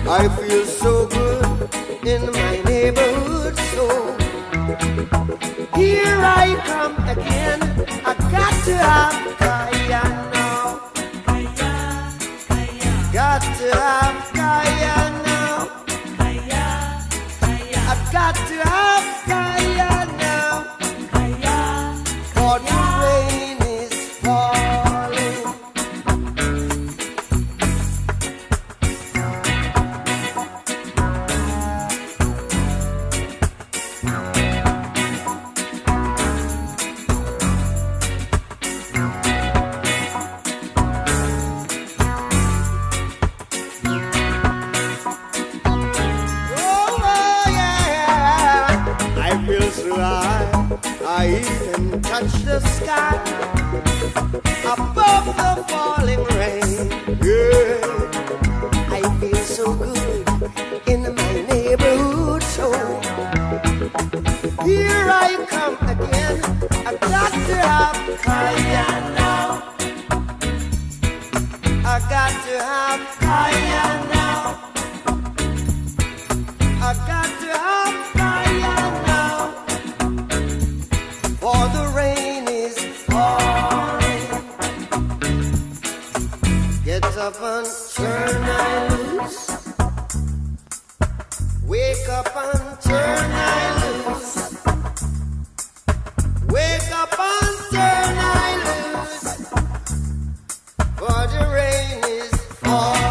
I feel so good in my neighborhood, so here I come again. I got to have Kaya now. Got to have Kaya now. I've got to have Kaya now. For the rain is falling. I even touch the sky above the falling rain. Yeah, I feel so good in my neighborhood. So here I come again. I've got to have Kaya now. I got to have Kaya now. I got to have Kaya now. For the rain is falling. Get up and turn I loose. Wake up and turn I loose. Wake up and turn I loose. For the rain is falling.